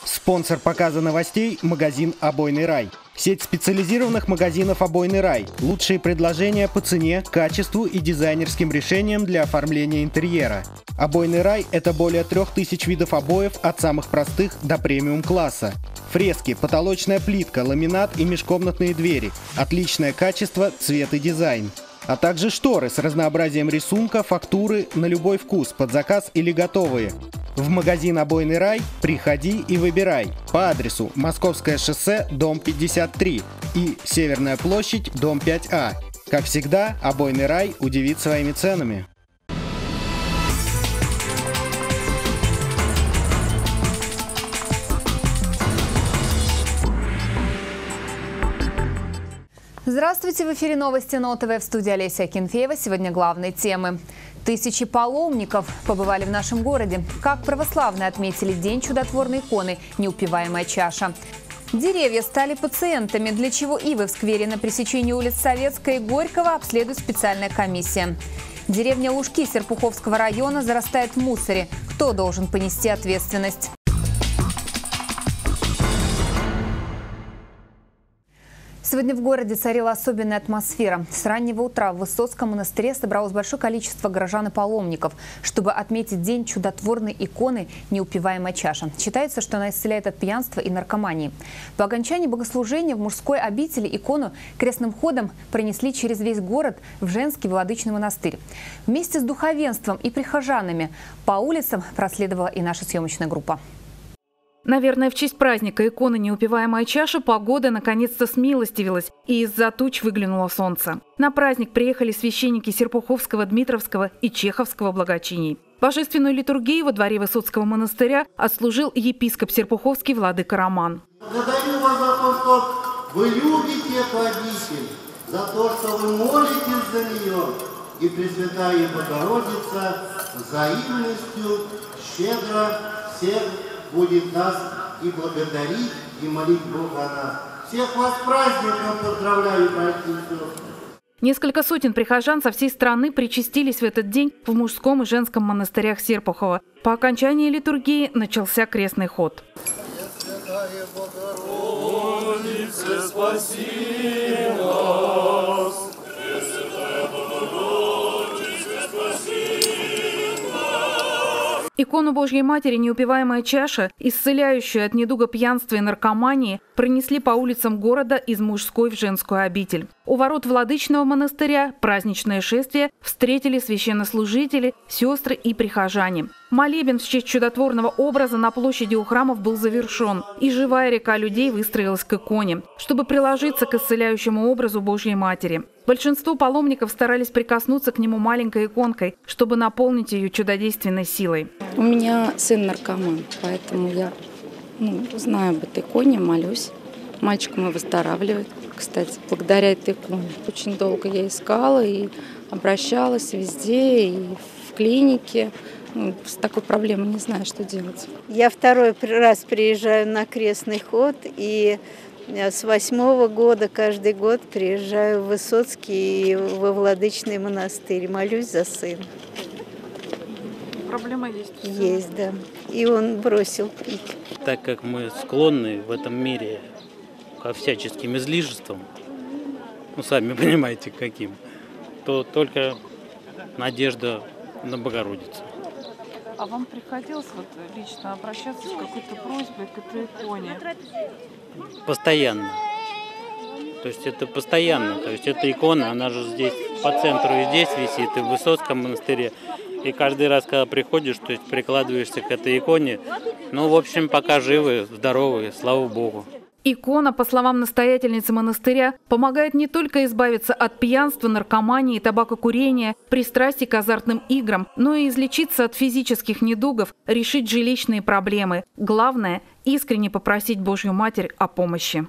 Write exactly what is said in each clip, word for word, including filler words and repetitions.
Спонсор показа новостей – магазин «Обойный рай». Сеть специализированных магазинов «Обойный рай». Лучшие предложения по цене, качеству и дизайнерским решениям для оформления интерьера. «Обойный рай» – это более трех тысяч видов обоев от самых простых до премиум-класса. Фрески, потолочная плитка, ламинат и межкомнатные двери. Отличное качество, цвет и дизайн. А также шторы с разнообразием рисунка, фактуры на любой вкус, под заказ или готовые. В магазин «Обойный рай» приходи и выбирай по адресу Московское шоссе, дом пятьдесят три и Северная площадь, дом пять А. Как всегда, «Обойный рай» удивит своими ценами. Здравствуйте! В эфире новости на О Тэ Вэ, в студии Олеся Акинфеева. Сегодня главные темы. Тысячи паломников побывали в нашем городе. Как православные отметили День чудотворной иконы «Неупиваемая чаша». Деревья стали пациентами, для чего ивы в сквере на пересечении улиц Советская и Горького обследует специальная комиссия. Деревня Лужки Серпуховского района зарастает в мусоре. Кто должен понести ответственность? Сегодня в городе царила особенная атмосфера. С раннего утра в Высоцком монастыре собралось большое количество горожан и паломников, чтобы отметить День чудотворной иконы «Неупиваемая чаша». Считается, что она исцеляет от пьянства и наркомании. По окончании богослужения в мужской обители икону крестным ходом пронесли через весь город в женский владычный монастырь. Вместе с духовенством и прихожанами по улицам проследовала и наша съемочная группа. Наверное, в честь праздника иконы «Неупиваемая чаша» погода наконец-то смилостивилась, и из-за туч выглянуло солнце. На праздник приехали священники Серпуховского, Дмитровского и Чеховского благочиний. Божественную литургию во дворе Высоцкого монастыря отслужил епископ Серпуховский владыка Роман. Благодарю вас за то, что вы любите эту обитель, за то, что вы молитесь за нее, и Пресвятая Богородица взаимностью щедро всех будет нас и благодарить, и молить Бога о нас. Всех вас с праздником поздравляю, братья и сестры. Несколько сотен прихожан со всей страны причастились в этот день в мужском и женском монастырях Серпухова. По окончании литургии начался крестный ход. Пресвятая Богородица, спаси нас! Икону Божьей Матери «Неупиваемая чаша», исцеляющую от недуга пьянства и наркомании, пронесли по улицам города из мужской в женскую обитель. У ворот владычного монастыря праздничное шествие встретили священнослужители, сестры и прихожане. Молебен в честь чудотворного образа на площади у храмов был завершен, и живая река людей выстроилась к иконе, чтобы приложиться к исцеляющему образу Божьей Матери. Большинство паломников старались прикоснуться к нему маленькой иконкой, чтобы наполнить ее чудодейственной силой. У меня сын наркоман, поэтому я ну, знаю об этой иконе, молюсь. Мальчик мой выздоравливает, кстати, благодаря этой иконе. Очень долго я искала и обращалась везде, и в клинике. Ну, с такой проблемой не знаю, что делать. Я второй раз приезжаю на крестный ход, и с восьмого года каждый год приезжаю в Высоцкий и во Владычный монастырь. Молюсь за сына. Проблема есть? Есть, да. И он бросил пить. Так как мы склонны в этом мире ко всяческим излишествам, ну, сами понимаете, каким, то только надежда на Богородицу. А вам приходилось вот лично обращаться с какой-то просьбой к этой иконе? Постоянно. То есть это постоянно. То есть эта икона, она же здесь по центру и здесь висит, и в Высоцком монастыре. И каждый раз, когда приходишь, то есть прикладываешься к этой иконе, ну, в общем, пока живы, здоровы, слава Богу. Икона, по словам настоятельницы монастыря, помогает не только избавиться от пьянства, наркомании, табакокурения, пристрастий к азартным играм, но и излечиться от физических недугов, решить жилищные проблемы. Главное – искренне попросить Божью Матерь о помощи.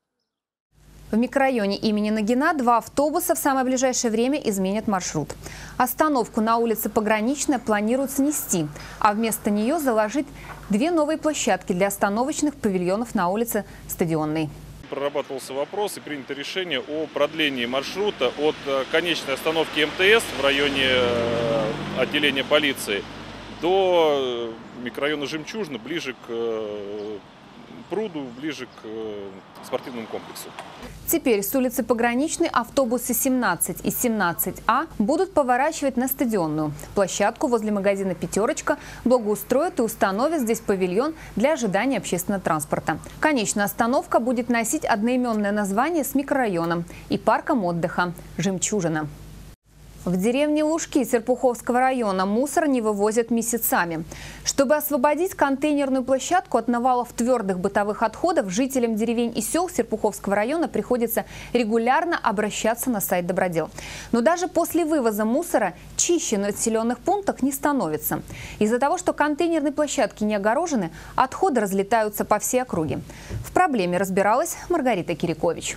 В микрорайоне имени Нагина два автобуса в самое ближайшее время изменят маршрут. Остановку на улице Пограничная планируют снести, а вместо нее заложить две новые площадки для остановочных павильонов на улице Стадионной. Прорабатывался вопрос и принято решение о продлении маршрута от конечной остановки Эм Тэ Эс в районе отделения полиции до микрорайона Жемчужина, ближе к пруду, ближе к спортивному комплексу. Теперь с улицы Пограничной автобусы семнадцать и семнадцать А будут поворачивать на Стадионную. Площадку возле магазина «Пятерочка» благоустроят и установят здесь павильон для ожидания общественного транспорта. Конечная остановка будет носить одноименное название с микрорайоном и парком отдыха «Жемчужина». В деревне Лужки Серпуховского района мусор не вывозят месяцами. Чтобы освободить контейнерную площадку от навалов твердых бытовых отходов, жителям деревень и сел Серпуховского района приходится регулярно обращаться на сайт Добродел. Но даже после вывоза мусора чище на населенных пунктах не становится. Из-за того, что контейнерные площадки не огорожены, отходы разлетаются по всей округе. В проблеме разбиралась Маргарита Кирикович.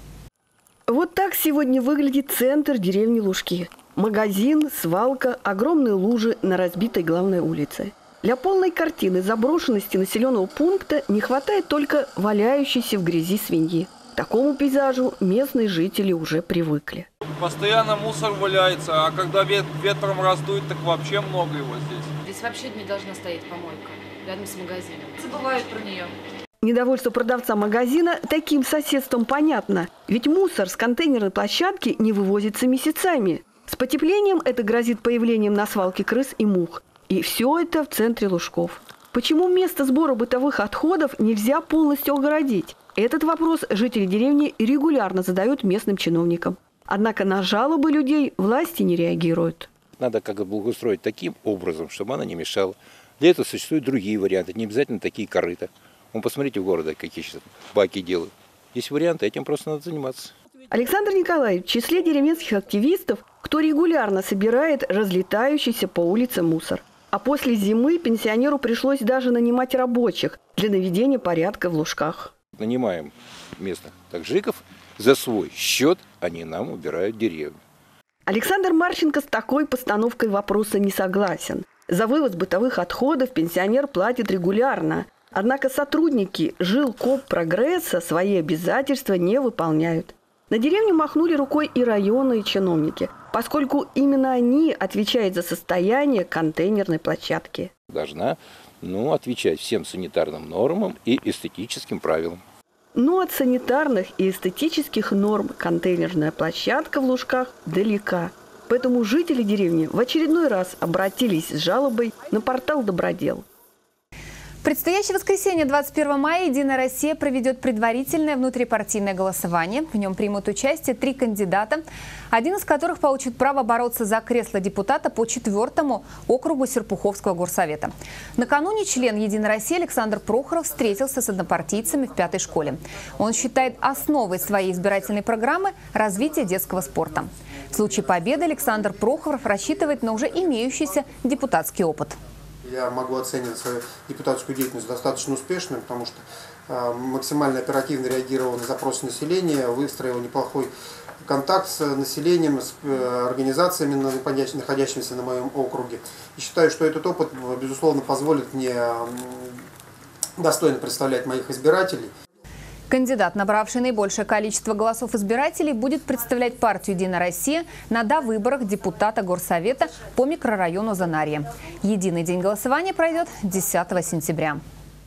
Вот так сегодня выглядит центр деревни Лужки. Магазин, свалка, огромные лужи на разбитой главной улице. Для полной картины заброшенности населенного пункта не хватает только валяющейся в грязи свиньи. К такому пейзажу местные жители уже привыкли. Постоянно мусор валяется, а когда ветром раздует, так вообще много его здесь. Здесь вообще не должна стоять помойка рядом с магазином. Забывают про нее. Недовольство продавца магазина таким соседством понятно. Ведь мусор с контейнерной площадки не вывозится месяцами. С потеплением это грозит появлением на свалке крыс и мух. И все это в центре Лужков. Почему место сбора бытовых отходов нельзя полностью огородить? Этот вопрос жители деревни регулярно задают местным чиновникам. Однако на жалобы людей власти не реагируют. Надо как-то благоустроить таким образом, чтобы она не мешала. Для этого существуют другие варианты, не обязательно такие корыта. Вон, посмотрите в городе, какие сейчас баки делают. Есть варианты, этим просто надо заниматься. Александр Николаевич в числе деревенских активистов, кто регулярно собирает разлетающийся по улице мусор. А после зимы пенсионеру пришлось даже нанимать рабочих для наведения порядка в Лужках. Нанимаем местных таджиков, за свой счет они нам убирают деревню. Александр Марченко с такой постановкой вопроса не согласен. За вывоз бытовых отходов пенсионер платит регулярно. Однако сотрудники Жилкоппрогресса свои обязательства не выполняют. На деревню махнули рукой и районные чиновники, поскольку именно они отвечают за состояние контейнерной площадки. Должна ну, отвечать всем санитарным нормам и эстетическим правилам. Но от санитарных и эстетических норм контейнерная площадка в Лужках далека. Поэтому жители деревни в очередной раз обратились с жалобой на портал Добродел. В предстоящее воскресенье, двадцать первого мая, «Единая Россия» проведет предварительное внутрипартийное голосование. В нем примут участие три кандидата, один из которых получит право бороться за кресло депутата по четвертому округу Серпуховского горсовета. Накануне член «Единой России» Александр Прохоров встретился с однопартийцами в пятой школе. Он считает основой своей избирательной программы развитие детского спорта. В случае победы Александр Прохоров рассчитывает на уже имеющийся депутатский опыт. Я могу оценивать свою депутатскую деятельность достаточно успешной, потому что э, максимально оперативно реагировал на запросы населения, выстроил неплохой контакт с населением, с э, организациями, находящимися на моем округе. И считаю, что этот опыт, безусловно, позволит мне э, достойно представлять моих избирателей. Кандидат, набравший наибольшее количество голосов избирателей, будет представлять партию «Единая Россия» на довыборах депутата горсовета по микрорайону Занарье. Единый день голосования пройдет десятого сентября.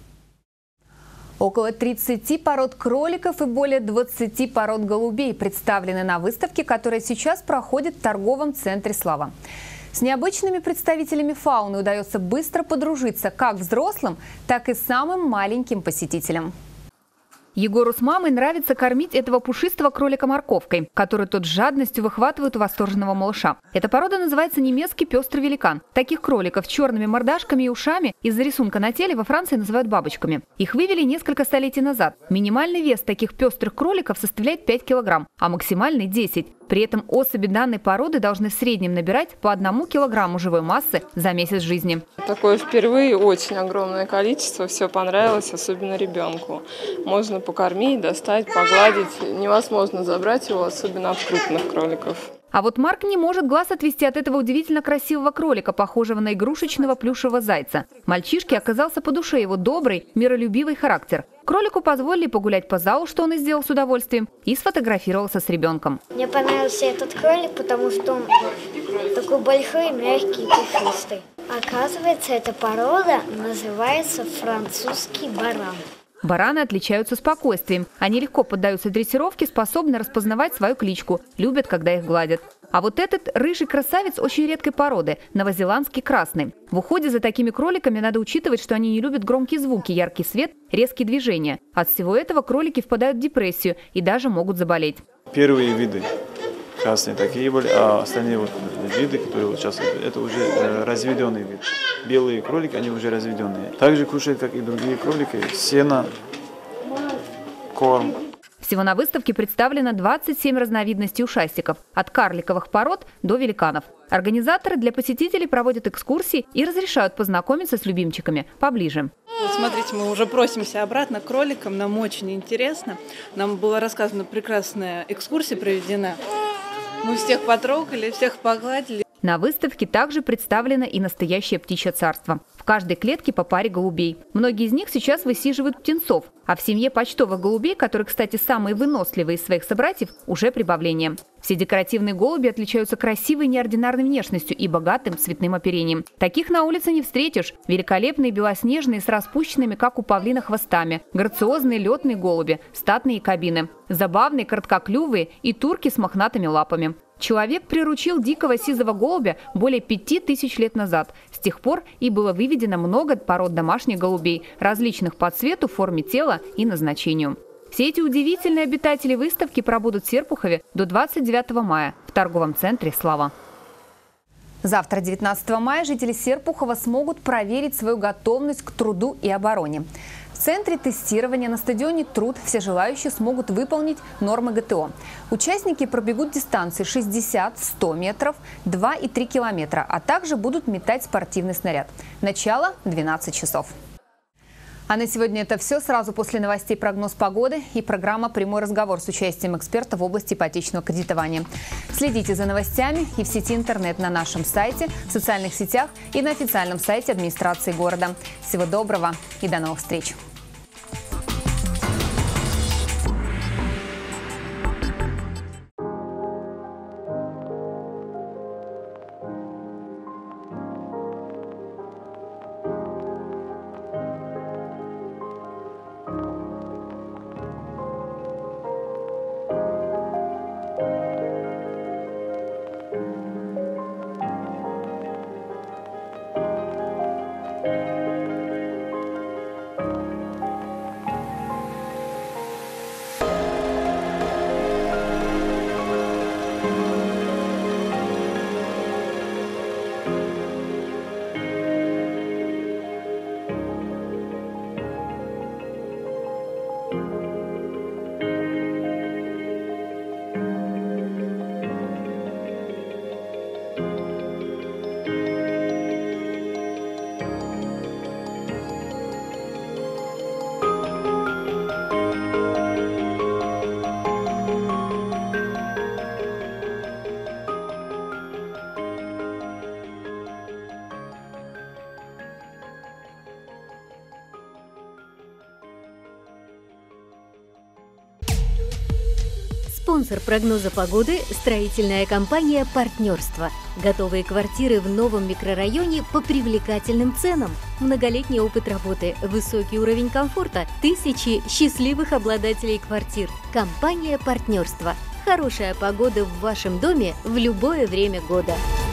Около тридцати пород кроликов и более двадцати пород голубей представлены на выставке, которая сейчас проходит в торговом центре «Слава». С необычными представителями фауны удается быстро подружиться как взрослым, так и самым маленьким посетителям. Егору с мамой нравится кормить этого пушистого кролика морковкой, которую тот с жадностью выхватывает у восторженного малыша. Эта порода называется немецкий пестрый великан. Таких кроликов с черными мордашками и ушами из-за рисунка на теле во Франции называют бабочками. Их вывели несколько столетий назад. Минимальный вес таких пестрых кроликов составляет пять килограмм, а максимальный – десять. При этом особи данной породы должны в среднем набирать по одному килограмму живой массы за месяц жизни. Такое впервые, очень огромное количество, все понравилось, особенно ребенку. Можно покормить, достать, погладить. Невозможно забрать его, особенно от крупных кроликов. А вот Марк не может глаз отвести от этого удивительно красивого кролика, похожего на игрушечного плюшевого зайца. Мальчишке оказался по душе его добрый, миролюбивый характер. Кролику позволили погулять по залу, что он и сделал с удовольствием, и сфотографировался с ребенком. Мне понравился этот кролик, потому что он такой большой, мягкий, пушистый. Оказывается, эта порода называется французский баран. Бараны отличаются спокойствием. Они легко поддаются дрессировке, способны распознавать свою кличку, любят, когда их гладят. А вот этот рыжий красавец очень редкой породы – новозеландский красный. В уходе за такими кроликами надо учитывать, что они не любят громкие звуки, яркий свет, резкие движения. От всего этого кролики впадают в депрессию и даже могут заболеть. Первые виды красные такие были, а остальные вот виды, которые вот сейчас, это уже разведенный вид. Белые кролики, они уже разведенные. Также кушают, как и другие кролики, сено, корм. Всего на выставке представлено двадцать семь разновидностей ушастиков, от карликовых пород до великанов. Организаторы для посетителей проводят экскурсии и разрешают познакомиться с любимчиками поближе. Смотрите, мы уже просимся обратно к кроликам, нам очень интересно. Нам была рассказана прекрасная экскурсия проведена. Мы всех потрогали, всех погладили. На выставке также представлено и настоящее птичье царство. В каждой клетке по паре голубей. Многие из них сейчас высиживают птенцов, а в семье почтовых голубей, которые, кстати, самые выносливые из своих собратьев, уже прибавление. Все декоративные голуби отличаются красивой неординарной внешностью и богатым цветным оперением. Таких на улице не встретишь. Великолепные белоснежные с распущенными, как у павлина, хвостами. Грациозные летные голуби, статные кабины. Забавные короткоклювые и турки с мохнатыми лапами. Человек приручил дикого сизого голубя более пяти тысяч лет назад. С тех пор и было выведено много пород домашних голубей, различных по цвету, форме тела и назначению. Все эти удивительные обитатели выставки пробудут в Серпухове до двадцать девятого мая в торговом центре «Слава». Завтра, девятнадцатого мая, жители Серпухова смогут проверить свою готовность к труду и обороне. В центре тестирования на стадионе «Труд» все желающие смогут выполнить нормы ГТО. Участники пробегут дистанции шестьдесят — сто метров, два и три километра, а также будут метать спортивный снаряд. Начало – двенадцать часов. А на сегодня это все. Сразу после новостей прогноз погоды и программа «Прямой разговор» с участием эксперта в области ипотечного кредитования. Следите за новостями и в сети интернет на нашем сайте, в социальных сетях и на официальном сайте администрации города. Всего доброго и до новых встреч! Спонсор прогноза погоды – строительная компания «Партнерство». Готовые квартиры в новом микрорайоне по привлекательным ценам. Многолетний опыт работы, высокий уровень комфорта, тысячи счастливых обладателей квартир. Компания «Партнерство». Хорошая погода в вашем доме в любое время года.